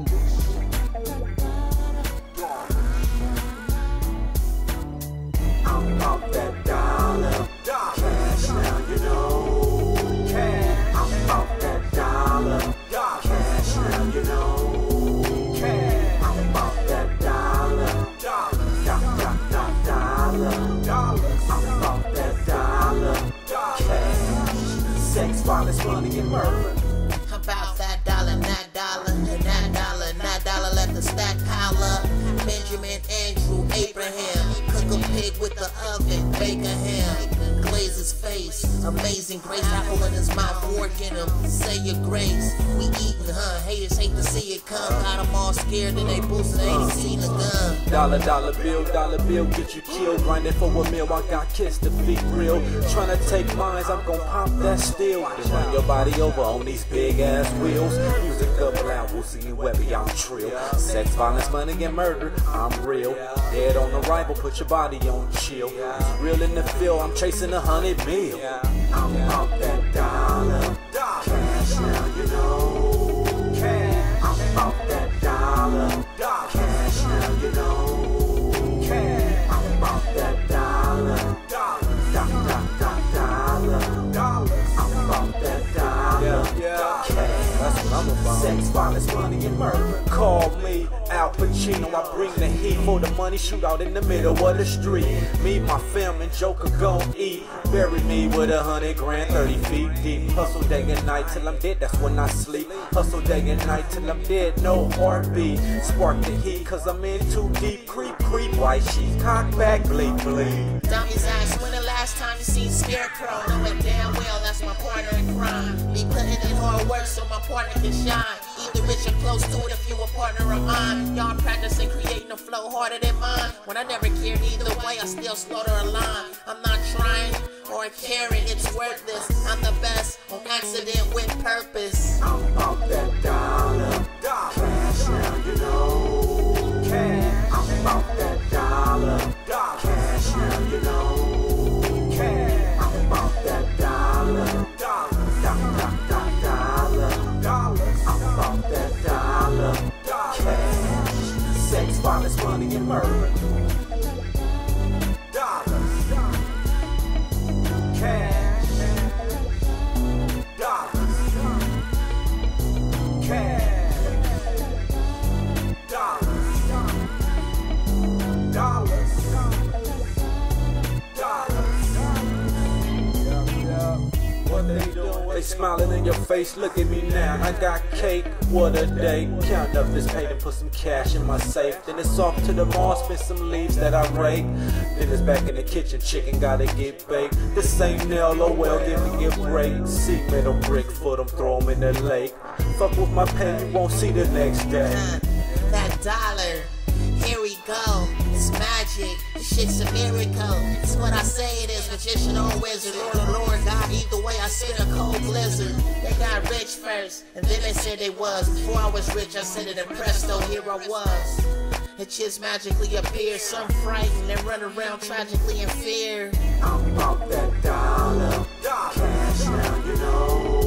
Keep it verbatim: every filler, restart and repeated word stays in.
I'm off that dollar, cash now, you know. Cash. I'm off that dollar, cash now, you know. Cash. I'm off that dollar, dollar, dollar, dollar. I'm off that dollar, cash. Sex, violence, money, and murder. About that dollar, that dollar, that dollar, that dollar, let the stack pile up. Benjamin, Andrew, Abraham, cook a pig with the oven, bake a ham, glaze his face, amazing grace, apple in his mouth, fork in him, say your grace. We eatin', huh? Haters hate to see it come, got them all scared and they boostin', they ain't seen a gun. Dollar, dollar bill, dollar bill, get you killed. Grinding for a meal, I got kissed to feet real. Tryna take mines, I'm gon' pop that steel. Then run your body over on these big ass wheels. Music up loud, we'll see you webby, I'm trill. Sex, violence, money, and murder, I'm real. Dead on arrival, put your body on chill. It's real in the field, I'm chasing a hundred mil. I'm off that dollar, cash now, you know. Cash. I'm off that dollar, cash now, you know. Cash. I'm off that dollar, dollar, dollar, dollar. I'm off that dollar, cash. That's what I'm about. Sex, violence, money, and murder. Call me Al Pacino, I bring the heat for the money, shoot out in the middle of the street. Me, my fam, and Joker gon' eat. Bury me with a hundred grand, thirty feet deep. Hustle day and night till I'm dead, that's when I sleep. Hustle day and night till I'm dead, no heartbeat. Spark the heat, cause I'm in too deep. Creep, creep, white sheet, cock back, bleed, bleed. Dummies ask, when the last time you seen Scarecrow? Know it damn well, that's my partner in crime. Be putting in hard work so my partner can shine. Either rich or close to it if you a partner of mine. Y'all practicing creating a flow harder than mine. When I never cared either way, I still slaughter a line. I'm not trying or caring, it's worthless. I'm the best on accident with purpose. I'm off that dollar, cash now, you know. Cash. I'm off that dollar, cash now, you know. Cash. I'm off that dollar, dollar, dollar, dollar. I'm off that dollar, cash. Sex, violence, money, and murder. Dollars, cash, dollars, cash, dollars, dollars, dollars. What they doing? They smiling in your face, look at me now. I got cake, what a day. Count up this paint and put some cash in my safe. Then it's off to the mall, spend some leaves that I rake. Then it's back in the kitchen, chicken gotta get baked. This ain't nail, oh well, give me a break. See metal brick, foot them, throw them in the lake. Fuck with my pen, you won't see the next day. Uh, that dollar, here we go. It's magic, this shit's a miracle. It's what I say it is, magician or wizard, Lord or Lord God. Either way, I spit a cold blizzard. They got rich first, and then they said they was. Before I was rich, I said it and presto, here I was. It just magically appears, some frightened and run around tragically in fear. I'm off that dollar, cash now, you know.